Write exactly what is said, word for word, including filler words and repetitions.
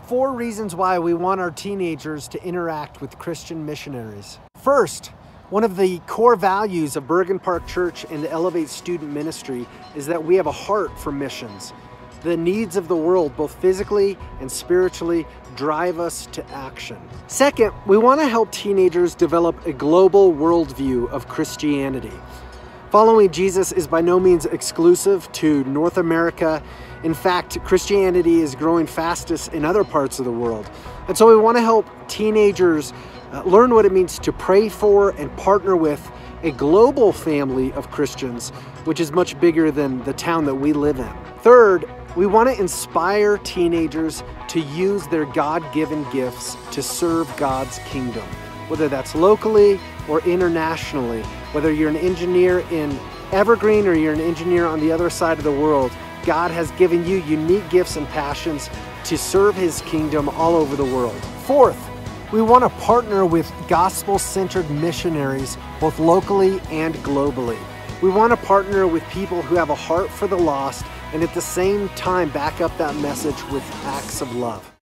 four reasons why we want our teenagers to interact with Christian missionaries. First, one of the core values of Bergen Park Church and the Elevate Student Ministry is that we have a heart for missions. The needs of the world, both physically and spiritually, drive us to action. Second, we want to help teenagers develop a global worldview of Christianity. Following Jesus is by no means exclusive to North America. In fact, Christianity is growing fastest in other parts of the world. And so we want to help teenagers uh, learn what it means to pray for and partner with a global family of Christians, which is much bigger than the town that we live in. Third, we want to inspire teenagers to use their God-given gifts to serve God's kingdom, whether that's locally or internationally. Whether you're an engineer in Evergreen or you're an engineer on the other side of the world, God has given you unique gifts and passions to serve His kingdom all over the world. Fourth, we want to partner with gospel-centered missionaries, both locally and globally. We want to partner with people who have a heart for the lost and at the same time back up that message with acts of love.